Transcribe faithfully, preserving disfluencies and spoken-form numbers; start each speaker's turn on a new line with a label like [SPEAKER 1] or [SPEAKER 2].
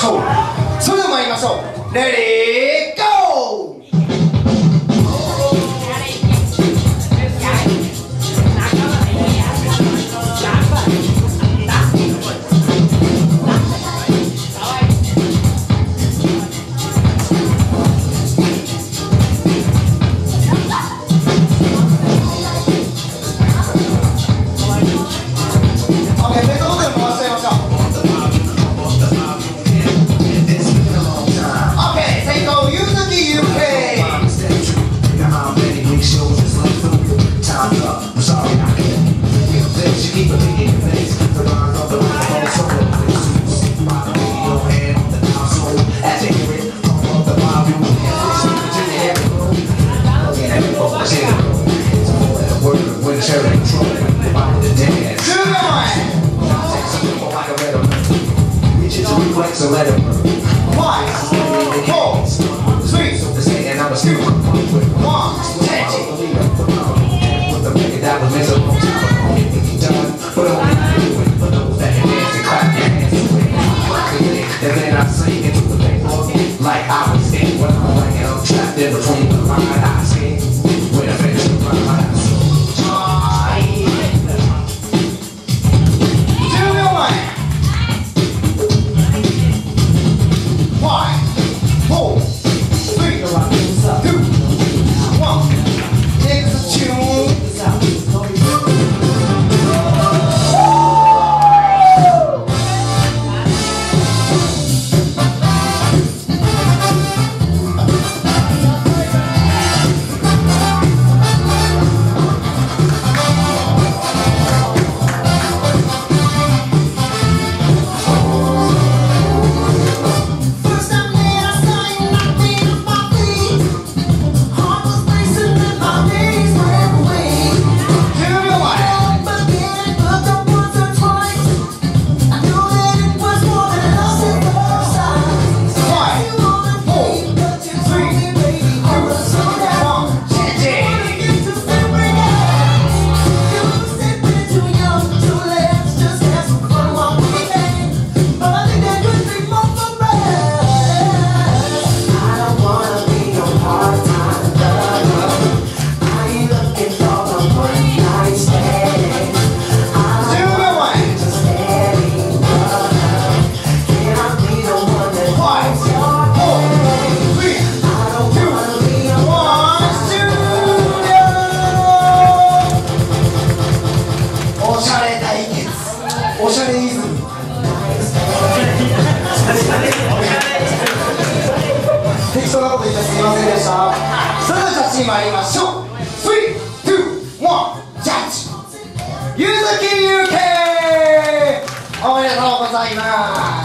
[SPEAKER 1] しょう。それでは参りましょう。レディーゴー。
[SPEAKER 2] So let it work.
[SPEAKER 1] Five, four, three,
[SPEAKER 2] and I'm a
[SPEAKER 1] two, one, ten.
[SPEAKER 2] With the record that was made a long time ago. Done, but only do it for those that can dance and clap their hands to it. And then I sing into the bass like I was in when I'm like I'm trapped in between the line I sing. When I finish the run, Iおしゃれイズム。適当なこと言ってすみませんでした。それではジャッジに参りましょう。スリー、ツー、ワン、ジャッジ。ゆずきゆうけ。おめでとうございます。